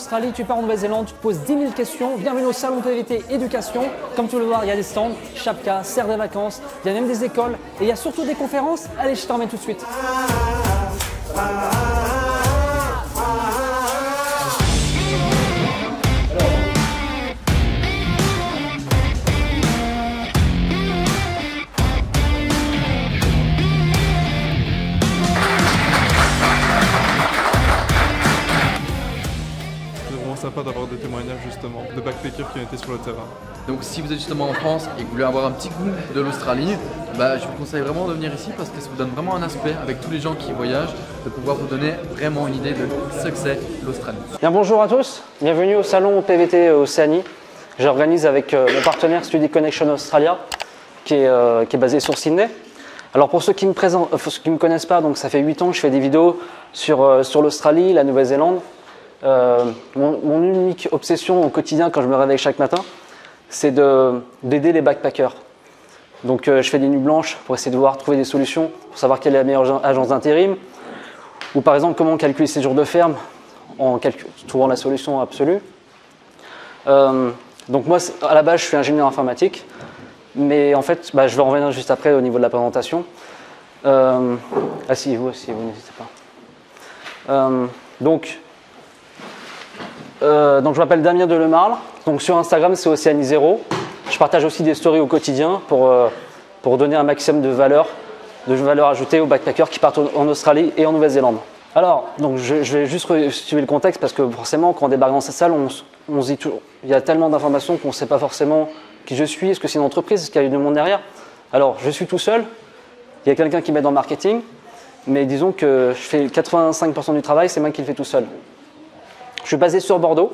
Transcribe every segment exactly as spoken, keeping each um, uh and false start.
Australie, tu pars en Nouvelle-Zélande, tu te poses dix mille questions. Bienvenue au salon P V T Éducation. Comme tu peux le voir, il y a des stands, Chapka, Serre des vacances, il y a même des écoles et il y a surtout des conférences. Allez, je t'emmène tout de suite. Sympa d'avoir des témoignages justement de backpackers qui ont été sur le terrain. Donc si vous êtes justement en France et que vous voulez avoir un petit goût de l'Australie, bah, je vous conseille vraiment de venir ici parce que ça vous donne vraiment un aspect avec tous les gens qui voyagent, de pouvoir vous donner vraiment une idée de ce que c'est l'Australie. Bien, bonjour à tous, bienvenue au salon P V T Océanie. J'organise avec euh, mon partenaire Study Connection Australia qui est, euh, qui est basé sur Sydney. Alors pour ceux qui ne me, me connaissent pas, donc ça fait huit ans que je fais des vidéos sur, euh, sur l'Australie, la Nouvelle-Zélande. Euh, mon, mon unique obsession au quotidien quand je me réveille chaque matin, c'est d'aider les backpackers. Donc euh, je fais des nuits blanches pour essayer de voir trouver des solutions, pour savoir quelle est la meilleure agence d'intérim, ou par exemple comment calculer ses jours de ferme en trouvant la solution absolue. Euh, donc moi à la base je suis ingénieur informatique, mais en fait bah, je vais en revenir juste après au niveau de la présentation. Euh, ah si, vous aussi, vous n'hésitez pas. Euh, donc Euh, donc je m'appelle Damien Delemarle, donc sur Instagram c'est Océanie Zéro. Je partage aussi des stories au quotidien pour, euh, pour donner un maximum de valeur, de valeur ajoutée aux backpackers qui partent en Australie et en Nouvelle-Zélande. Alors, donc je, je vais juste suivre le contexte parce que forcément quand on débarque dans cette salle, on, on se dit toujours, il y a tellement d'informations qu'on ne sait pas forcément qui je suis, est-ce que c'est une entreprise, est-ce qu'il y a du monde derrière. Alors je suis tout seul, il y a quelqu'un qui m'aide dans le marketing, mais disons que je fais quatre-vingt-cinq pour cent du travail, c'est moi qui le fais tout seul. Je suis basé sur Bordeaux.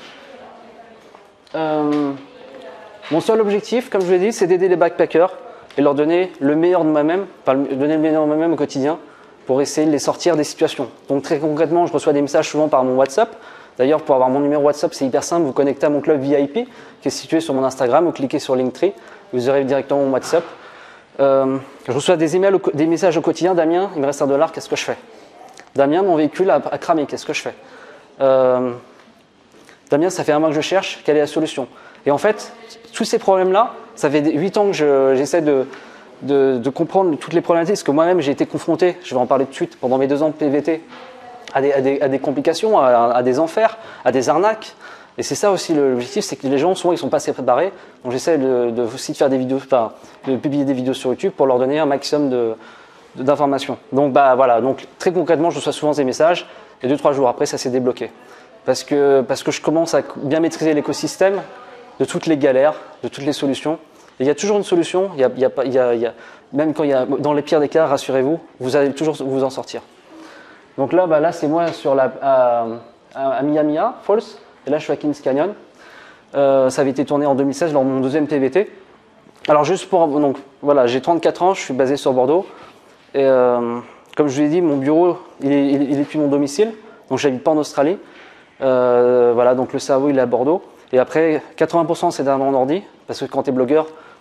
Euh, mon seul objectif, comme je vous l'ai dit, c'est d'aider les backpackers et leur donner le meilleur de moi-même, enfin donner le meilleur de moi-même au quotidien pour essayer de les sortir des situations. Donc très concrètement, je reçois des messages souvent par mon WhatsApp. D'ailleurs, pour avoir mon numéro WhatsApp, c'est hyper simple. Vous connectez à mon club V I P qui est situé sur mon Instagram. Vous cliquez sur Linktree, vous aurez directement mon WhatsApp. Euh, je reçois des emails, des messages au quotidien. Damien, il me reste un dollar, qu'est-ce que je fais? Damien, mon véhicule a, a cramé, qu'est-ce que je fais? Euh, Damien, ça fait un mois que je cherche, quelle est la solution? Et en fait, tous ces problèmes-là, ça fait huit ans que j'essaie je, de, de, de comprendre toutes les problématiques, parce que moi-même j'ai été confronté, je vais en parler tout de suite, pendant mes deux ans de P V T, à des, à des, à des complications, à, à des enfers, à des arnaques. Et c'est ça aussi l'objectif, c'est que les gens, souvent, ils sont pas assez préparés. Donc j'essaie de, de, aussi de faire des vidéos, enfin, de publier des vidéos sur YouTube pour leur donner un maximum de, de, d'informations. Donc bah voilà, donc très concrètement, je reçois souvent des messages. Et deux, trois jours après, ça s'est débloqué. Parce que, parce que je commence à bien maîtriser l'écosystème de toutes les galères, de toutes les solutions. Et il y a toujours une solution, il y a, il y a, il y a, il y a, même quand il y a, dans les pires des cas, rassurez-vous, vous allez toujours vous en sortir. Donc là, bah là c'est moi sur la, à, à Miami Falls, et là je suis à Kings Canyon. Euh, ça avait été tourné en deux mille seize lors de mon deuxième P V T. Alors juste pour, donc voilà, j'ai trente-quatre ans, je suis basé sur Bordeaux. Et euh, comme je vous l'ai dit, mon bureau, il est, il est depuis mon domicile, donc j'habite pas en Australie. Euh, voilà, donc le cerveau, il est à Bordeaux. Et après, quatre-vingts pour cent c'est derrière mon ordi, parce que quand tu es blogueur,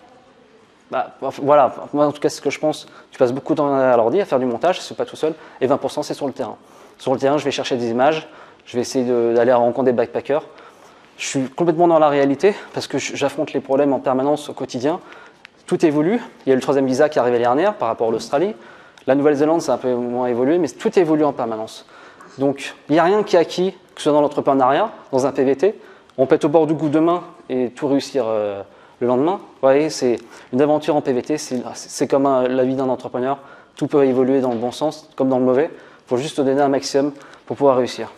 bah, voilà, moi en tout cas c'est ce que je pense, tu passes beaucoup de temps à l'ordi à faire du montage, c'est pas tout seul, et vingt pour cent c'est sur le terrain. Sur le terrain, je vais chercher des images, je vais essayer d'aller à la rencontre des backpackers. Je suis complètement dans la réalité, parce que j'affronte les problèmes en permanence au quotidien. Tout évolue, il y a le troisième visa qui est arrivé l'année dernière par rapport à l'Australie. La Nouvelle-Zélande, c'est un peu moins évolué, mais tout évolue en permanence. Donc, il n'y a rien qui est acquis, que ce soit dans l'entrepreneuriat, dans un P V T. On peut être au bord du gouffre demain et tout réussir euh, le lendemain. Vous voyez, c'est une aventure en P V T, c'est comme un, la vie d'un entrepreneur. Tout peut évoluer dans le bon sens, comme dans le mauvais. Il faut juste donner un maximum pour pouvoir réussir.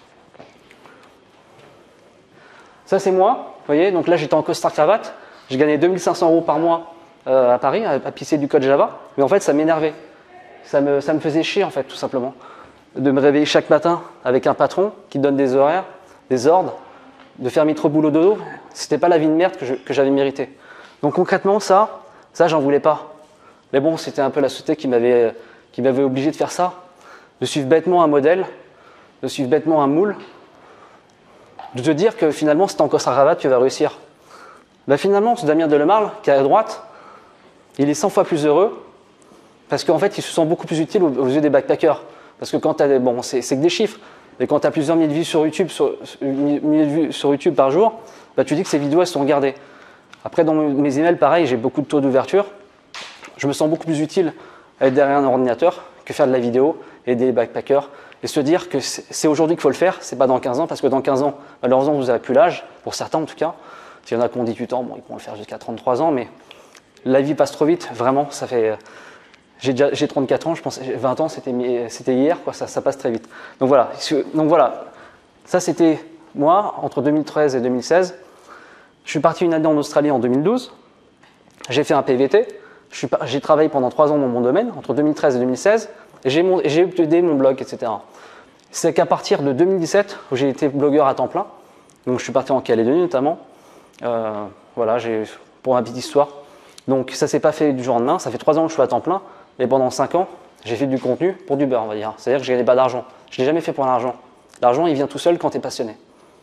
Ça, c'est moi. Vous voyez, donc là, j'étais en costard-cravate. J'ai gagné deux mille cinq cents euros par mois euh, à Paris, à, à pisser du code Java. Mais en fait, ça m'énervait. Ça me, ça me faisait chier, en fait, tout simplement. De me réveiller chaque matin avec un patron qui donne des horaires, des ordres, de faire mes trop boulot dodo. C'était pas la vie de merde que, que j'avais mérité. Donc concrètement, ça, ça, j'en voulais pas. Mais bon, c'était un peu la société qui m'avait qui m'avait obligé de faire ça, de suivre bêtement un modèle, de suivre bêtement un moule, de te dire que finalement, si t'es en costard-cravate, tu vas réussir. Ben finalement, ce Damien Delemarle, qui est à droite, il est cent fois plus heureux, parce qu'en fait, il se sent beaucoup plus utile aux, aux yeux des backpackers. Parce que quand tu as des... Bon, c'est que des chiffres, Et quand tu as plusieurs milliers de vues sur YouTube, sur, milliers de vues sur YouTube par jour, bah, tu dis que ces vidéos elles sont regardées. Après, dans mes emails, pareil, j'ai beaucoup de taux d'ouverture. Je me sens beaucoup plus utile à être derrière un ordinateur que faire de la vidéo et des backpackers. Et se dire que c'est aujourd'hui qu'il faut le faire, c'est pas dans quinze ans, parce que dans quinze ans, malheureusement, vous n'avez plus l'âge, pour certains en tout cas. S'il y en a qui ont dix-huit ans, bon, ils pourront le faire jusqu'à trente-trois ans, mais la vie passe trop vite, vraiment, ça fait... J'ai trente-quatre ans, je pense vingt ans, c'était hier, quoi, ça, ça passe très vite. Donc voilà, donc voilà. Ça c'était moi, entre deux mille treize et deux mille seize. Je suis parti une année en Australie en deux mille douze. J'ai fait un P V T. J'ai travaillé pendant trois ans dans mon domaine, entre deux mille treize et deux mille seize. Et j'ai uploadé mon blog, et cetera. C'est qu'à partir de deux mille dix-sept, où j'ai été blogueur à temps plein, donc je suis parti en Calédonie notamment, euh, voilà, pour ma petite histoire. Donc ça ne s'est pas fait du jour au lendemain, ça fait trois ans que je suis à temps plein, mais pendant cinq ans, j'ai fait du contenu pour du beurre, on va dire. C'est-à-dire que je ne gagnais pas d'argent. Je ne l'ai jamais fait pour l'argent. L'argent, il vient tout seul quand tu es passionné.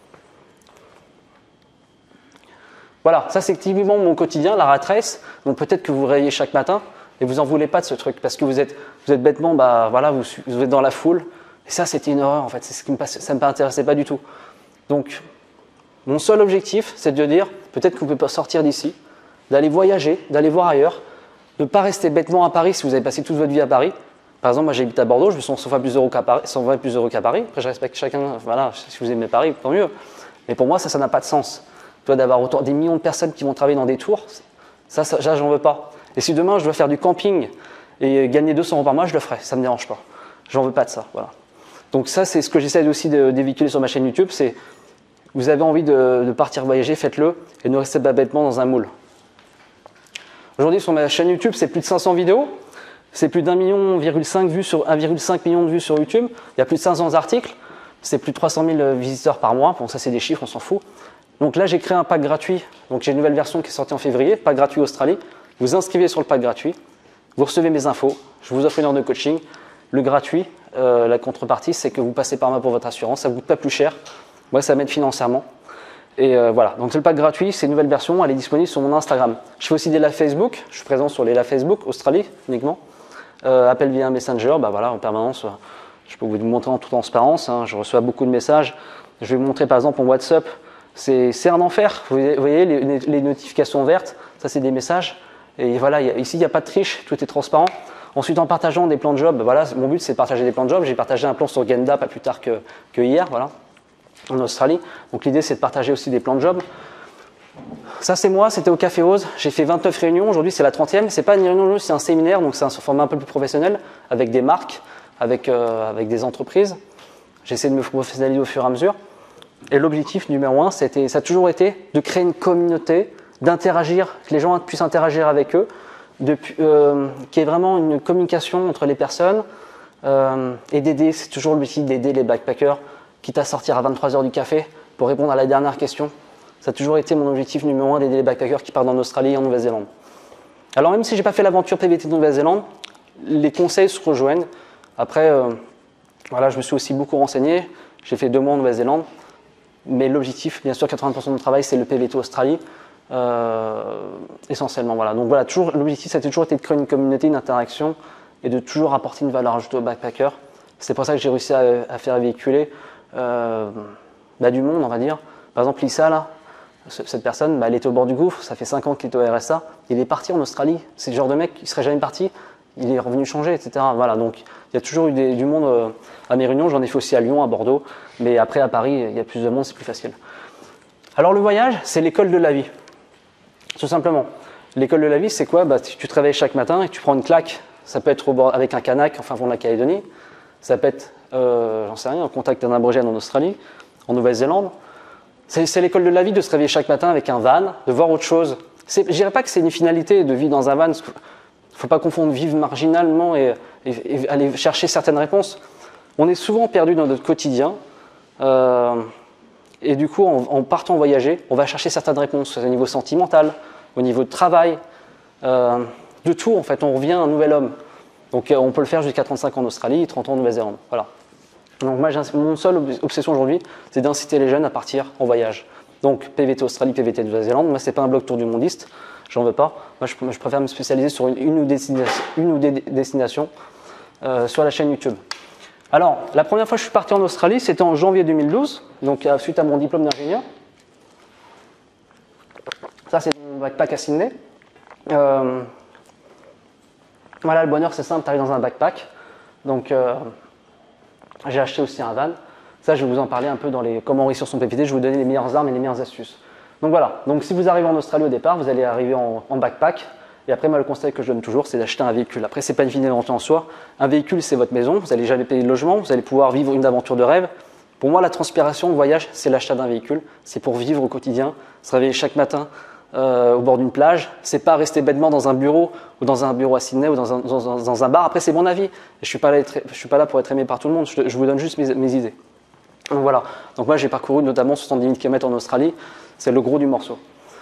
Voilà, ça c'est typiquement mon quotidien, la rat race. Donc peut-être que vous réveillez chaque matin et vous n'en voulez pas de ce truc parce que vous êtes, vous êtes bêtement, bah, voilà, vous, vous êtes dans la foule. Et ça, c'était une horreur en fait, c'est ce qui me passe, ça ne m'intéressait pas du tout. Donc, mon seul objectif, c'est de dire, peut-être que vous ne pouvez pas sortir d'ici, d'aller voyager, d'aller voir ailleurs, de ne pas rester bêtement à Paris si vous avez passé toute votre vie à Paris. Par exemple, moi j'habite à Bordeaux, je me sens cent fois plus heureux qu'à Paris, cent fois plus heureux qu'à Paris. Après, je respecte chacun, voilà, si vous aimez Paris, tant mieux. Mais pour moi, ça, ça n'a pas de sens. Toi, d'avoir autant des millions de personnes qui vont travailler dans des tours, ça, ça, ça j'en veux pas. Et si demain je dois faire du camping et gagner deux cents euros par mois, je le ferai, ça ne me dérange pas. J'en veux pas de ça, voilà. Donc ça, c'est ce que j'essaie aussi de, de véhiculer sur ma chaîne YouTube, c'est vous avez envie de, de partir voyager, faites-le et ne restez pas bêtement dans un moule. Aujourd'hui, sur ma chaîne YouTube, c'est plus de cinq cents vidéos, c'est plus d'un million virgule cinq vues sur un virgule cinq million de vues sur YouTube, il y a plus de cinq cents articles, c'est plus de trois cent mille visiteurs par mois. Bon, ça c'est des chiffres, on s'en fout. Donc là, j'ai créé un pack gratuit. Donc j'ai une nouvelle version qui est sortie en février, pack gratuit Australie. Vous vous inscrivez sur le pack gratuit, vous recevez mes infos, je vous offre une heure de coaching. Le gratuit, euh, la contrepartie, c'est que vous passez par moi pour votre assurance, ça ne coûte pas plus cher. Moi, ça m'aide financièrement. Et euh, voilà, donc c'est le pack gratuit, c'est une nouvelle version, elle est disponible sur mon Instagram. Je fais aussi des lives Facebook, je suis présent sur les lives Facebook, Australie uniquement. Euh, appel via un Messenger, bah voilà, en permanence, je peux vous montrer en toute transparence, hein, je reçois beaucoup de messages. Je vais vous montrer par exemple en WhatsApp, c'est un enfer. Vous voyez les, les notifications vertes, ça c'est des messages. Et voilà, y a, ici il n'y a pas de triche, tout est transparent. Ensuite, en partageant des plans de job, voilà, mon but c'est de partager des plans de job. J'ai partagé un plan sur Genda pas plus tard que, que hier, voilà, en Australie. Donc l'idée c'est de partager aussi des plans de job. Ça c'est moi, c'était au Café Rose. J'ai fait vingt-neuf réunions, aujourd'hui c'est la trentième. C'est pas une réunion, c'est un séminaire, donc c'est un format un peu plus professionnel, avec des marques, avec, euh, avec des entreprises. J'essaie de me professionnaliser au fur et à mesure. Et l'objectif numéro un, c'était, ça a toujours été de créer une communauté, d'interagir, que les gens puissent interagir avec eux, de, euh, qu'il y ait vraiment une communication entre les personnes euh, et d'aider, c'est toujours l'objectif d'aider les backpackers, quitte à sortir à vingt-trois heures du café pour répondre à la dernière question. Ça a toujours été mon objectif numéro un d'aider les backpackers qui partent en Australie et en Nouvelle-Zélande. Alors même si je n'ai pas fait l'aventure P V T de Nouvelle-Zélande, les conseils se rejoignent. Après, euh, voilà, je me suis aussi beaucoup renseigné, j'ai fait deux mois en Nouvelle-Zélande, mais l'objectif, bien sûr, quatre-vingts pour cent de mon travail, c'est le P V T Australie. Euh, essentiellement, voilà. Donc voilà, toujours l'objectif, ça a toujours été de créer une communauté, une interaction et de toujours apporter une valeur ajoutée aux backpackers. C'est pour ça que j'ai réussi à, à faire véhiculer euh, bah, du monde, on va dire. Par exemple, Lisa, là, cette personne, bah, elle était au bord du gouffre, ça fait cinq ans qu'il est au R S A, il est parti en Australie. C'est le genre de mec qui ne serait jamais parti, il est revenu changer, et cetera. Voilà, donc il y a toujours eu des, du monde euh, à mes réunions, j'en ai fait aussi à Lyon, à Bordeaux, mais après à Paris, il y a plus de monde, c'est plus facile. Alors le voyage, c'est l'école de la vie. Tout simplement. L'école de la vie, c'est quoi? Bah, tu te réveilles chaque matin et tu prends une claque. Ça peut être au bord, avec un kanak, enfin fond de la Calédonie. Ça peut être, euh, j'en sais rien, en contact d'un aborigène en Australie, en Nouvelle-Zélande. C'est l'école de la vie de se réveiller chaque matin avec un van, de voir autre chose. Je ne dirais pas que c'est une finalité de vivre dans un van. Il ne faut pas confondre vivre marginalement et, et, et aller chercher certaines réponses. On est souvent perdu dans notre quotidien. Euh, Et du coup, en, en partant voyager, on va chercher certaines réponses au niveau sentimental, au niveau de travail, euh, de tout en fait. On revient un nouvel homme. Donc on peut le faire jusqu'à trente-cinq ans en Australie, trente ans en Nouvelle-Zélande. Voilà. Donc moi, mon seule obsession aujourd'hui, c'est d'inciter les jeunes à partir en voyage. Donc P V T Australie, P V T Nouvelle-Zélande. Moi, c'est pas un blog tour du mondiste, j'en veux pas. Moi, je, je préfère me spécialiser sur une, une, ou, des, une ou des destinations euh, sur la chaîne YouTube. Alors, la première fois que je suis parti en Australie, c'était en janvier deux mille douze, donc euh, suite à mon diplôme d'ingénieur. Ça, c'est mon backpack à Sydney. Euh, voilà, le bonheur, c'est simple, tu arrives dans un backpack. Donc, euh, j'ai acheté aussi un van. Ça, je vais vous en parler un peu dans les comment réussir son P P T. Je vais vous donner les meilleures armes et les meilleures astuces. Donc voilà, donc si vous arrivez en Australie au départ, vous allez arriver en, en backpack. Et après, moi, le conseil que je donne toujours, c'est d'acheter un véhicule. Après, ce n'est pas une finalité en soi. Un véhicule, c'est votre maison. Vous n'allez jamais payer de logement. Vous allez pouvoir vivre une aventure de rêve. Pour moi, la transpiration, le voyage, c'est l'achat d'un véhicule. C'est pour vivre au quotidien, se réveiller chaque matin euh, au bord d'une plage. C'est pas rester bêtement dans un bureau ou dans un bureau à Sydney ou dans un, dans, dans un bar. Après, c'est mon avis. Et je suis pas là, je suis pas là pour être aimé par tout le monde. Je, je vous donne juste mes, mes idées. Donc voilà. Donc moi, j'ai parcouru notamment soixante-dix mille kilomètres en Australie. C'est le gros du morceau.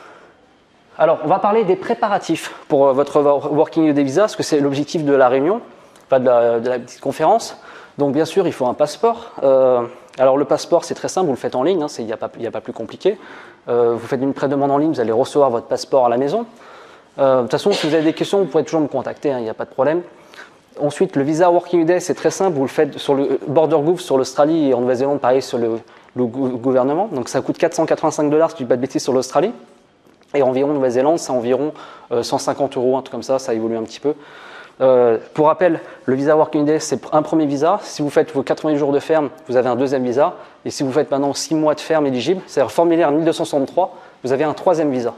Alors, on va parler des préparatifs pour votre Working Holiday Visa, parce que c'est l'objectif de la réunion, pas de la, de la petite conférence. Donc, bien sûr, il faut un passeport. Euh, alors, le passeport, c'est très simple, vous le faites en ligne, il n'y a, a pas plus compliqué. Euh, vous faites une pré-demande en ligne, vous allez recevoir votre passeport à la maison. Euh, de toute façon, si vous avez des questions, vous pouvez toujours me contacter, il hein, n'y a pas de problème. Ensuite, le visa Working Holiday, c'est très simple, vous le faites sur le Border Gouv, sur l'Australie et en Nouvelle-Zélande, pareil sur le, le gouvernement. Donc, ça coûte quatre cent quatre-vingt-cinq dollars, si je ne dis pas de bêtises, sur l'Australie. Et environ Nouvelle-Zélande, c'est environ euh, cent cinquante euros, un truc comme ça, ça évolue un petit peu. Euh, pour rappel, le visa Working Holiday, c'est un premier visa. Si vous faites vos quatre-vingts jours de ferme, vous avez un deuxième visa. Et si vous faites maintenant six mois de ferme éligible, c'est-à-dire formulaire mille deux cent soixante-trois, vous avez un troisième visa.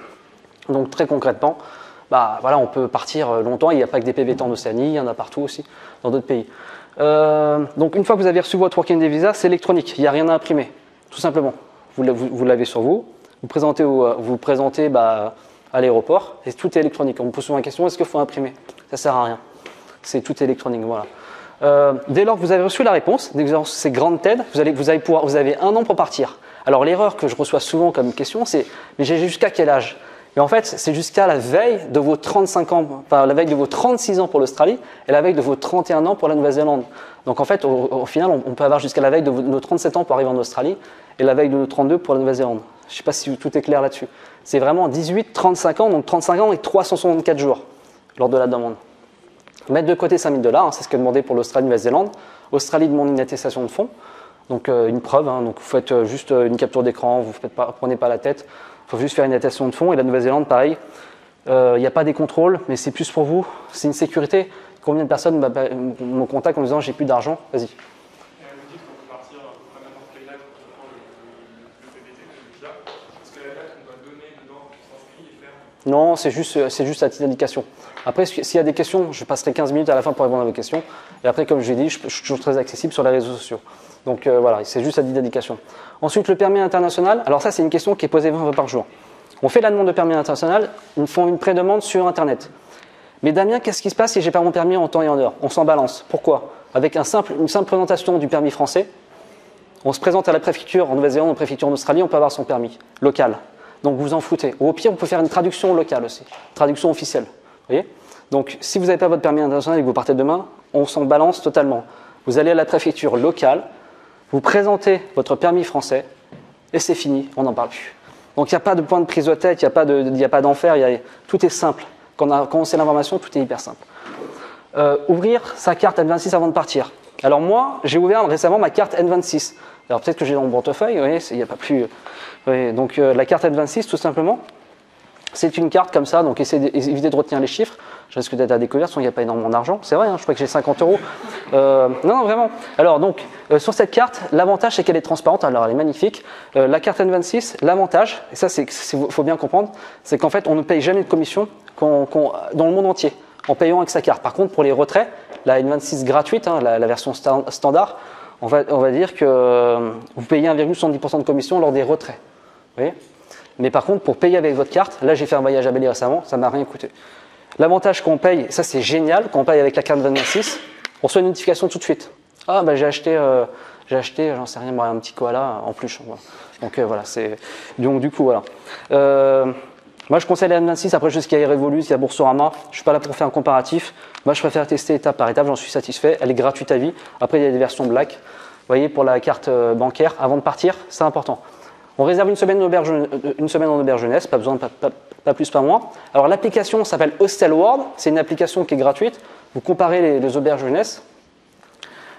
Donc très concrètement, bah, voilà, on peut partir longtemps. Il n'y a pas que des P V T en Océanie, il y en a partout aussi, dans d'autres pays. Euh, donc une fois que vous avez reçu votre Working Holiday visa, c'est électronique, il n'y a rien à imprimer, tout simplement. Vous, vous, vous l'avez sur vous. Vous présentez, au, vous présentez bah, à l'aéroport et tout est électronique. On me pose souvent la question, est-ce qu'il faut imprimer? Ça ne sert à rien. C'est tout électronique. Voilà. Euh, dès lors que vous avez reçu la réponse, c'est grande TED, vous, allez, vous, allez pouvoir, vous avez un an pour partir. Alors l'erreur que je reçois souvent comme question, c'est mais j'ai jusqu'à quel âge? Et en fait, c'est jusqu'à la veille de vos trente-cinq ans, enfin la veille de vos trente-six ans pour l'Australie et la veille de vos trente et un ans pour la Nouvelle-Zélande. Donc en fait, au, au final, on, on peut avoir jusqu'à la veille de vos, nos trente-sept ans pour arriver en Australie et la veille de nos trente-deux pour la Nouvelle-Zélande. Je ne sais pas si tout est clair là-dessus. C'est vraiment dix-huit, trente-cinq ans, donc trente-cinq ans et trois cent soixante-quatre jours lors de la demande. Mettre de côté cinq mille dollars, hein, c'est ce que demandé pour l'Australie et la Nouvelle-Zélande. Australie demande une attestation de fonds, donc euh, une preuve. Hein, donc vous faites euh, juste une capture d'écran, vous ne prenez pas la tête. Il faut juste faire une attestation de fonds. Et la Nouvelle-Zélande, pareil. Il euh, n'y a pas des contrôles, mais c'est plus pour vous. C'est une sécurité. Combien de personnes me contactent en me disant j'ai plus d'argent? Vas-y. Non, c'est juste, c'est juste à titre d'indication. Après, s'il y a des questions, je passerai quinze minutes à la fin pour répondre à vos questions. Et après, comme je l'ai dit, je, je suis toujours très accessible sur les réseaux sociaux. Donc euh, voilà, c'est juste à titre d'indication. Ensuite, le permis international. Alors ça, c'est une question qui est posée vingt fois par jour. On fait la demande de permis international, ils font une pré-demande sur Internet. Mais Damien, qu'est-ce qui se passe si j'ai pas mon permis en temps et en heure? On s'en balance. Pourquoi? Avec un simple, une simple présentation du permis français, on se présente à la préfecture en Nouvelle-Zélande, en préfecture en Australie, on peut avoir son permis local. Donc vous en foutez. Ou au pire, on peut faire une traduction locale aussi, traduction officielle. Vous voyez? Donc si vous n'avez pas votre permis international et que vous partez demain, on s'en balance totalement. Vous allez à la préfecture locale, vous présentez votre permis français et c'est fini, on n'en parle plus. Donc il n'y a pas de point de prise de tête, il n'y a pas d'enfer, a... tout est simple. Quand on, a, quand on sait l'information, tout est hyper simple. Euh, ouvrir sa carte N vingt-six avant de partir. Alors moi, j'ai ouvert récemment ma carte N vingt-six. Alors peut-être que j'ai dans mon portefeuille, vous voyez, il n'y a pas plus... Oui, donc euh, la carte N vingt-six, tout simplement, c'est une carte comme ça, donc essayez d'éviter de retenir les chiffres. Je risque d'être à découvert, sinon il n'y a pas énormément d'argent. C'est vrai, hein, je crois que j'ai cinquante euros. Euh, non, non, vraiment. Alors donc, euh, sur cette carte, l'avantage c'est qu'elle est transparente, alors elle est magnifique. Euh, la carte N vingt-six, l'avantage, et ça il faut bien comprendre, c'est qu'en fait on ne paye jamais de commission qu'on, qu'on, dans le monde entier, en payant avec sa carte. Par contre, pour les retraits, la N vingt-six gratuite, hein, la, la version sta- standard, on va, on va dire que euh, vous payez un virgule soixante-dix pour cent de commission lors des retraits. Vous voyez ? Mais par contre, pour payer avec votre carte, là j'ai fait un voyage à Bali récemment, ça ne m'a rien coûté. L'avantage qu'on paye, ça c'est génial, quand on paye avec la carte vingt-six, on reçoit une notification tout de suite. Ah bah j'ai acheté, euh, j'ai acheté, j'en sais rien, moi, un petit koala en plus. Voilà. Donc euh, voilà, c'est donc du coup voilà. Euh, moi je conseille la N vingt-six, après je sais qu'il y a Revolut, il y a Boursorama, je ne suis pas là pour faire un comparatif. Moi je préfère tester étape par étape, j'en suis satisfait, elle est gratuite à vie. Après il y a des versions black. Vous voyez, pour la carte bancaire, avant de partir, c'est important. On réserve une semaine, auberge, une semaine en auberge jeunesse, pas besoin de pas, pas, pas plus, pas moins. Alors l'application s'appelle Hostel World, c'est une application qui est gratuite. Vous comparez les, les auberges jeunesse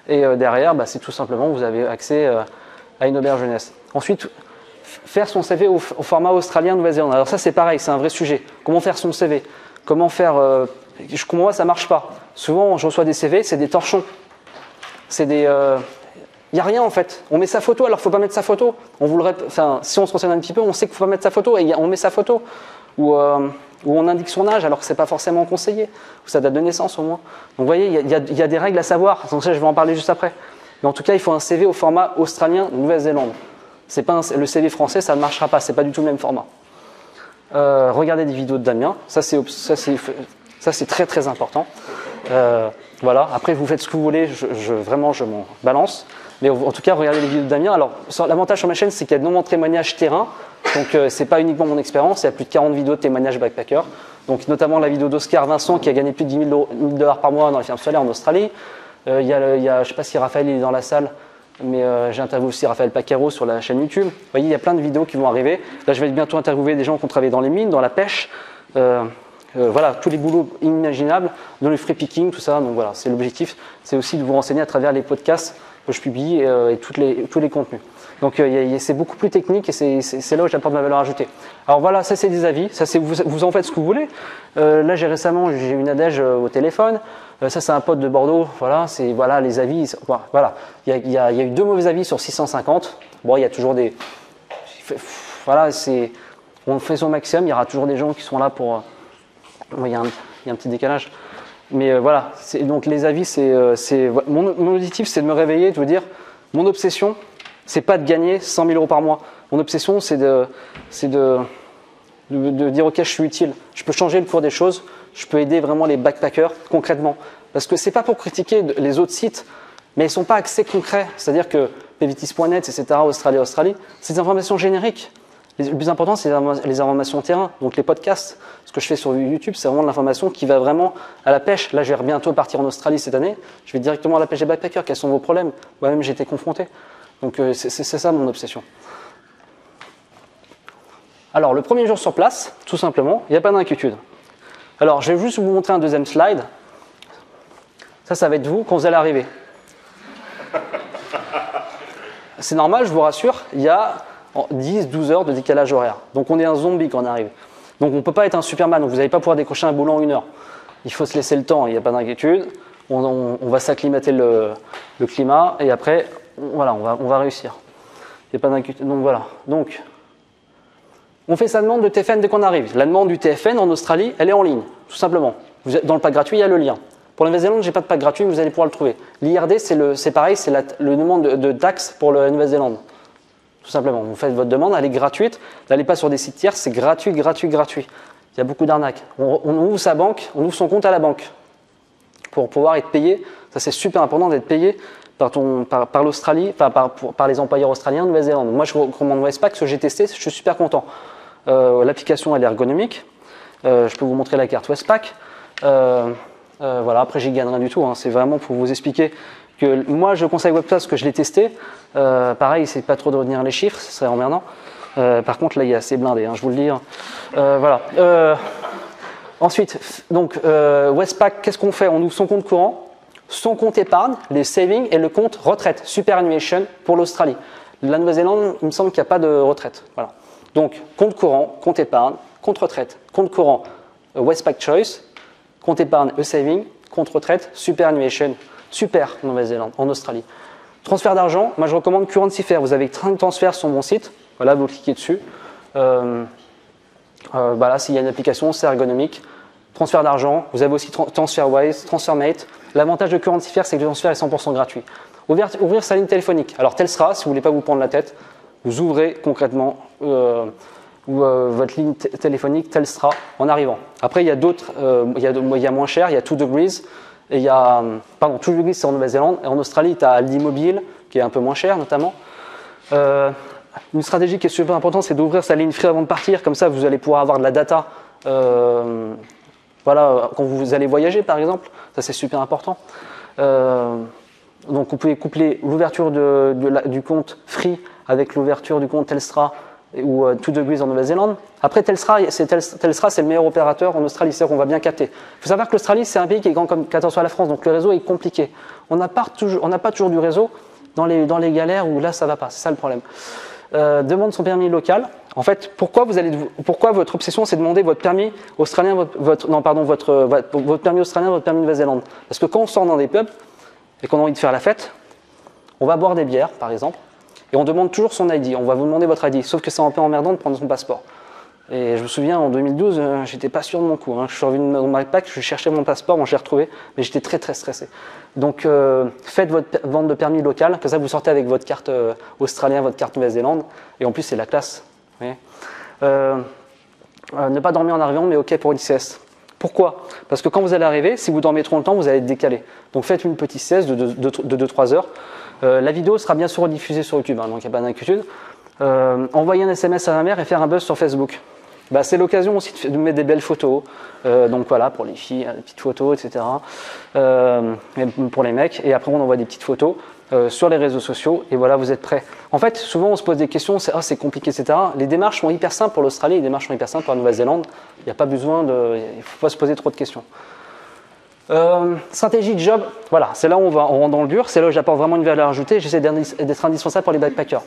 Et euh, derrière, bah, c'est tout simplement, vous avez accès euh, à une auberge jeunesse. Ensuite, faire son C V au, au format australien Nouvelle-Zélande. Alors ça, c'est pareil, c'est un vrai sujet. Comment faire son C V? Comment faire... Euh, je, moi, ça marche pas. Souvent, je reçois des C V, c'est des torchons. C'est des... Euh, il n'y a rien en fait. On met sa photo, alors il ne faut pas mettre sa photo. On vous le rép... enfin, si on se renseigne un petit peu, on sait qu'il ne faut pas mettre sa photo et on met sa photo. Ou, euh, ou on indique son âge alors que ce n'est pas forcément conseillé. Ou sa date de naissance au moins. Donc vous voyez, il y, y, y a des règles à savoir. Donc ça, je vais en parler juste après. Mais en tout cas, il faut un C V au format australien Nouvelle-Zélande. C'est pas un, le C V français, ça ne marchera pas. Ce n'est pas du tout le même format. Euh, regardez des vidéos de Damien. Ça, c'est très très important. Euh, voilà. Après, vous faites ce que vous voulez. Je, je, vraiment, je m'en balance. Mais en tout cas, regardez les vidéos de Damien. Alors, l'avantage sur ma chaîne, c'est qu'il y a de nombreux témoignages terrain. Donc, euh, ce n'est pas uniquement mon expérience. Il y a plus de quarante vidéos de témoignages backpacker. Donc, notamment la vidéo d'Oscar Vincent qui a gagné plus de dix mille dollars par mois dans les fermes solaires en Australie. Euh, il y a, le, il y a, je ne sais pas si Raphaël est dans la salle, mais euh, j'ai interviewé aussi Raphaël Pacaro sur la chaîne YouTube. Vous voyez, il y a plein de vidéos qui vont arriver. Là, je vais bientôt interviewer des gens qui ont travaillé dans les mines, dans la pêche. Euh, Euh, voilà, tous les boulots inimaginables, dans le free picking, tout ça. Donc voilà, c'est l'objectif, c'est aussi de vous renseigner à travers les podcasts que je publie euh, et toutes les, tous les contenus. Donc euh, c'est beaucoup plus technique et c'est là où j'apporte ma valeur ajoutée. Alors voilà, ça c'est des avis, ça c'est vous, vous en faites ce que vous voulez. Euh, là j'ai récemment j'ai une adège euh, au téléphone. Euh, ça c'est un pote de Bordeaux. Voilà, c'est voilà les avis. Voilà, il y a, il y a, il y a eu deux mauvais avis sur six cent cinquante. Bon, il y a toujours des, voilà, c'est, on fait son maximum. Il y aura toujours des gens qui sont là pour. Il y, a un, il y a un petit décalage. Mais euh, voilà, donc les avis, c'est, euh, mon, mon objectif, c'est de me réveiller et de vous dire, mon obsession, c'est pas de gagner cent mille euros par mois. Mon obsession, c'est de, de, de, de dire, ok, je suis utile. Je peux changer le cours des choses. Je peux aider vraiment les backpackers concrètement. Parce que c'est pas pour critiquer les autres sites, mais ils sont pas accès concrets. C'est-à-dire que P V T I S point net, et cetera, Australie, Australie, c'est des informations génériques. Le plus important, c'est les informations terrain, donc les podcasts. Ce que je fais sur YouTube, c'est vraiment de l'information qui va vraiment à la pêche. Là, je vais bientôt partir en Australie cette année. Je vais directement à la pêche des backpackers. Quels sont vos problèmes? Moi-même, j'ai été confronté. Donc, euh, c'est ça mon obsession. Alors, le premier jour sur place, tout simplement, il n'y a pas d'inquiétude. Alors, je vais juste vous montrer un deuxième slide. Ça, ça va être vous quand vous allez arriver. C'est normal, je vous rassure, il y a dix douze heures de décalage horaire. Donc on est un zombie quand on arrive. Donc on ne peut pas être un Superman, donc vous n'allez pas pouvoir décrocher un boulot en une heure. Il faut se laisser le temps, il n'y a pas d'inquiétude. On, on, on va s'acclimater le, le climat et après, voilà, on va, on va réussir. Il n'y a pas d'inquiétude. Donc voilà. Donc, on fait sa demande de T F N dès qu'on arrive. La demande du T F N en Australie, elle est en ligne, tout simplement. Vous êtes, dans le pack gratuit, il y a le lien. Pour la Nouvelle-Zélande, je n'ai pas de pack gratuit, mais vous allez pouvoir le trouver. L'I R D, c'est pareil, c'est le demande de, de taxe pour la Nouvelle-Zélande. Tout simplement, vous faites votre demande, elle est gratuite. N'allez pas sur des sites tiers, c'est gratuit, gratuit, gratuit. Il y a beaucoup d'arnaques. On, on ouvre sa banque, on ouvre son compte à la banque pour pouvoir être payé. Ça, c'est super important d'être payé par, par, par l'Australie, enfin, par, par les employeurs australiens de Nouvelle-Zélande. Moi, je recommande Westpac, ce que j'ai testé, je suis super content. Euh, L'application, elle est ergonomique. Euh, je peux vous montrer la carte Westpac. Euh, euh, voilà, après, j'y gagne rien du tout. Hein. C'est vraiment pour vous expliquer que moi, je conseille Westpac parce que je l'ai testé. Euh, pareil, c'est pas trop de retenir les chiffres, ce serait emmerdant. Euh, par contre, là, il est assez blindé, hein, je vous le dis. Hein. Euh, voilà. Euh, ensuite, donc, euh, Westpac, qu'est-ce qu'on fait? On ouvre son compte courant, son compte épargne, les savings et le compte retraite, superannuation pour l'Australie. La Nouvelle-Zélande, il me semble qu'il n'y a pas de retraite. Voilà. Donc, compte courant, compte épargne, compte retraite, compte courant, euh, Westpac Choice, compte épargne, e-saving, compte retraite, superannuation, super Nouvelle-Zélande, en Australie. Transfert d'argent, moi je recommande Currency Fair. Vous avez trente transferts sur mon site. Voilà, vous cliquez dessus. Euh, euh, voilà, s'il y a une application, c'est ergonomique. Transfert d'argent, vous avez aussi TransferWise, TransferMate. L'avantage de Currency Fair, c'est que le transfert est cent pour cent gratuit. Ouvrir, ouvrir sa ligne téléphonique. Alors, Telstra, si vous ne voulez pas vous prendre la tête, vous ouvrez concrètement euh, euh, votre ligne téléphonique Telstra en arrivant. Après, il y a d'autres, euh, il, il y a moins cher, il y a two degrees. Et il y a, pardon, two degrees c'est en Nouvelle-Zélande, et en Australie, tu as Aldi Mobile, qui est un peu moins cher notamment. Euh, une stratégie qui est super importante, c'est d'ouvrir sa ligne free avant de partir, comme ça vous allez pouvoir avoir de la data euh, voilà, quand vous allez voyager par exemple, ça c'est super important. Euh, donc vous pouvez coupler l'ouverture de, de du compte free avec l'ouverture du compte Telstra ou euh, two degrees en Nouvelle-Zélande. Après, Telstra, c'est Telstra, c'est le meilleur opérateur en Australie, c'est-à-dire qu'on va bien capter. Il faut savoir que l'Australie, c'est un pays qui est grand comme quatorze fois la France, donc le réseau est compliqué. On n'a pas toujours, on n'a pas toujours du réseau dans les, dans les galères où là, ça ne va pas, c'est ça le problème. Euh, demande son permis local. En fait, pourquoi, vous allez, pourquoi votre obsession, c'est de demander votre permis australien, votre, votre, non, pardon, votre, votre, votre permis australien, votre permis Nouvelle-Zélande? Parce que quand on sort dans des pubs et qu'on a envie de faire la fête, on va boire des bières, par exemple, et on demande toujours son I D. On va vous demander votre I D, sauf que c'est un peu emmerdant de prendre son passeport. Et je me souviens, en deux mille douze, euh, j'étais pas sûr de mon coup. Hein. Je suis revenu dans ma backpack, je cherchais mon passeport, bon, je l'ai retrouvé, mais j'étais très très stressé. Donc, euh, faites votre vente de permis local, comme ça vous sortez avec votre carte euh, australienne, votre carte Nouvelle-Zélande, et en plus c'est la classe. Vous voyez. Euh, euh, ne pas dormir en arrivant, mais ok pour une sieste. Pourquoi? Parce que quand vous allez arriver, si vous dormez trop longtemps, vous allez être décalé. Donc faites une petite sieste de deux trois heures. Euh, la vidéo sera bien sûr rediffusée sur YouTube, hein, donc il n'y a pas d'inquiétude. Euh, envoyer un S M S à ma mère et faire un buzz sur Facebook. Bah, c'est l'occasion aussi de, de mettre des belles photos. Euh, donc voilà, pour les filles, des petites photos, et cetera. Euh, et pour les mecs. Et après, on envoie des petites photos euh, sur les réseaux sociaux. Et voilà, vous êtes prêts. En fait, souvent, on se pose des questions. C'est, oh, c'est compliqué, et cetera. Les démarches sont hyper simples pour l'Australie. Les démarches sont hyper simples pour la Nouvelle-Zélande. Il n'y a pas besoin de. Il ne faut pas se poser trop de questions. Euh, stratégie de job, voilà, c'est là où on va, on rentre dans le dur, c'est là où j'apporte vraiment une valeur ajoutée, j'essaie d'être indispensable pour les backpackers.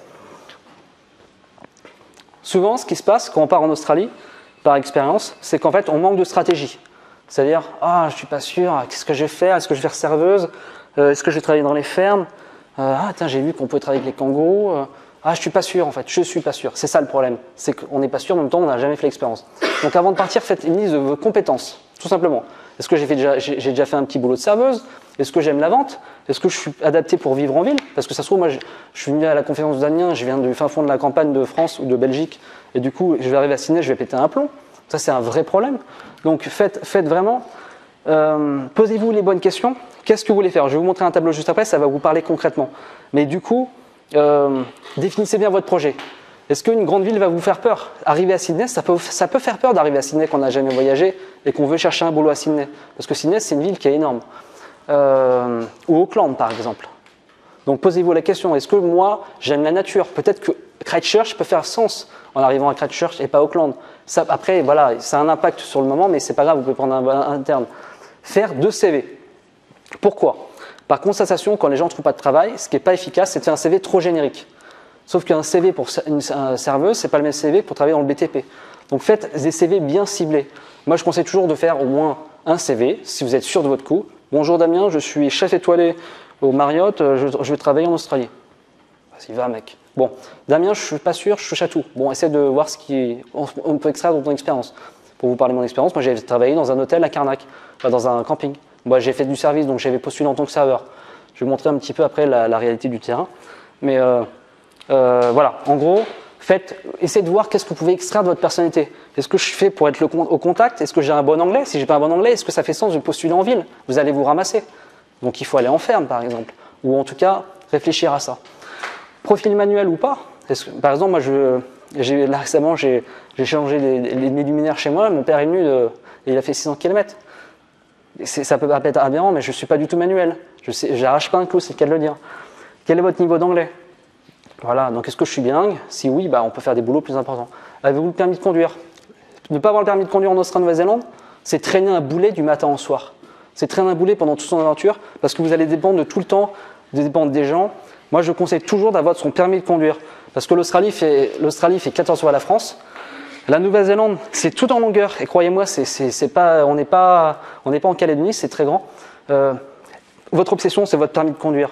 Souvent, ce qui se passe quand on part en Australie, par expérience, c'est qu'en fait, on manque de stratégie. C'est-à-dire, ah, je suis pas sûr, qu'est-ce que je vais faire? Est-ce que je vais faire serveuse? euh, Est-ce que je vais travailler dans les fermes? euh, Ah, tiens, j'ai vu qu'on pouvait travailler avec les kangourous. euh, Ah, je suis pas sûr, en fait, je suis pas sûr. C'est ça le problème, c'est qu'on n'est pas sûr, en même temps, on n'a jamais fait l'expérience. Donc, avant de partir, faites une liste de vos compétences, tout simplement. Est-ce que j'ai déjà, j'ai, j'ai déjà fait un petit boulot de serveuse? Est-ce que j'aime la vente? Est-ce que je suis adapté pour vivre en ville? Parce que ça se trouve, moi, je, je suis venu à la conférence d'Amiens, je viens du fin fond de la campagne de France ou de Belgique, et du coup, je vais arriver à Sydney, je vais péter un plomb. Ça, c'est un vrai problème. Donc, faites, faites vraiment, euh, posez-vous les bonnes questions. Qu'est-ce que vous voulez faire? Je vais vous montrer un tableau juste après, ça va vous parler concrètement. Mais du coup, euh, définissez bien votre projet. Est-ce qu'une grande ville va vous faire peur? Arriver à Sydney, ça peut, ça peut faire peur d'arriver à Sydney quand on n'a jamais voyagé et qu'on veut chercher un boulot à Sydney. Parce que Sydney, c'est une ville qui est énorme. Euh, ou Auckland, par exemple. Donc posez-vous la question, est-ce que moi, j'aime la nature? Peut-être que Christchurch peut faire sens en arrivant à Christchurch et pas Auckland. Ça, après, voilà, ça a un impact sur le moment, mais c'est pas grave, vous pouvez prendre un, un interne. Faire deux C V. Pourquoi? Par constatation, quand les gens ne trouvent pas de travail, ce qui n'est pas efficace, c'est de faire un C V trop générique. Sauf qu'un C V pour une serveuse, ce n'est pas le même C V pour travailler dans le B T P. Donc faites des C V bien ciblés. Moi, je conseille toujours de faire au moins un C V, si vous êtes sûr de votre coup. Bonjour Damien, je suis chef étoilé au Marriott, je, je vais travailler en Australie. Vas-y, va mec. Bon, Damien, je ne suis pas sûr, je touche à tout. Bon, essaie de voir ce qui on, on peut extraire de ton expérience. Pour vous parler de mon expérience, moi j'ai travaillé dans un hôtel à Karnak, dans un camping. Moi j'ai fait du service, donc j'avais postulé en tant que serveur. Je vais vous montrer un petit peu après la, la réalité du terrain. Mais euh, euh, voilà, en gros, faites, essayez de voir qu'est-ce que vous pouvez extraire de votre personnalité. Est-ce que je fais pour être le, au contact? Est-ce que j'ai un bon anglais? Si j'ai pas un bon anglais, est-ce que ça fait sens de postuler en ville? Vous allez vous ramasser. Donc il faut aller en ferme, par exemple. Ou en tout cas, réfléchir à ça. Profil manuel ou pas? Est-ce que, par exemple, moi, je, j'ai, là, récemment, j'ai, j'ai changé les, les, les luminaires chez moi. Mon père est venu de, et il a fait six cents kilomètres. C'est, ça peut paraître aberrant, mais je ne suis pas du tout manuel. Je n'arrache pas un clou, c'est le cas de le dire. Quel est votre niveau d'anglais? Voilà, donc est-ce que je suis bilingue? Si oui, bah, on peut faire des boulots plus importants. Avez-vous le permis de conduire? Ne pas avoir le permis de conduire en Australie-Nouvelle-Zélande, c'est traîner un boulet du matin au soir. C'est traîner un boulet pendant toute son aventure, parce que vous allez dépendre de tout le temps, dépendre des gens. Moi, je conseille toujours d'avoir son permis de conduire, parce que l'Australie fait, l'Australie fait quatorze fois la France. La Nouvelle-Zélande, c'est tout en longueur, et croyez-moi, c'est, c'est, c'est pas, on n'est pas, on n'est pas en Calédonie, c'est très grand. Euh, votre obsession, c'est votre permis de conduire.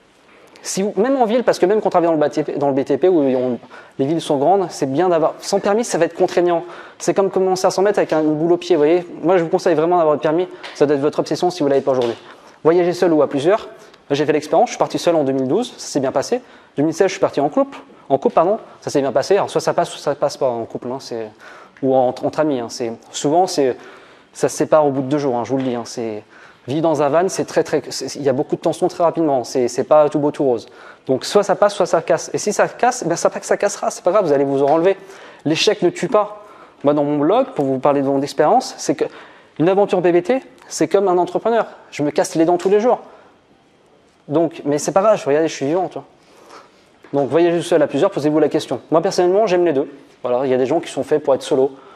Si vous, même en ville, parce que même quand on travaille dans le B T P, dans le B T P où on, les villes sont grandes, c'est bien d'avoir. Sans permis, ça va être contraignant. C'est comme commencer à s'en mettre avec un, une boule au pied, vous voyez. Moi, je vous conseille vraiment d'avoir le permis. Ça doit être votre obsession si vous ne l'avez pas aujourd'hui. Voyager seul ou à plusieurs. J'ai fait l'expérience. Je suis parti seul en deux mille douze, ça s'est bien passé. deux mille seize, je suis parti en couple. En couple, pardon, ça s'est bien passé. Alors soit ça passe, soit ça passe pas en couple, hein, c'est, ou entre, entre amis. Hein, c'est, souvent, c'est, ça se sépare au bout de deux jours. Hein, je vous le dis. Hein, c'est, vivre dans un van, c'est très très, il y a beaucoup de tensions très rapidement. C'est, c'est pas tout beau tout rose. Donc soit ça passe, soit ça casse. Et si ça casse, ben ça, ça cassera. C'est pas grave, vous allez vous en relever. L'échec ne tue pas. Moi, dans mon blog, pour vous parler de mon expérience, c'est que une aventure B B T, c'est comme un entrepreneur. Je me casse les dents tous les jours. Donc, mais c'est pas grave. Regardez, je suis vivant, tu vois. Donc voyager tout seul à plusieurs, posez-vous la question. Moi personnellement, j'aime les deux. Voilà, il y a des gens qui sont faits pour être solo.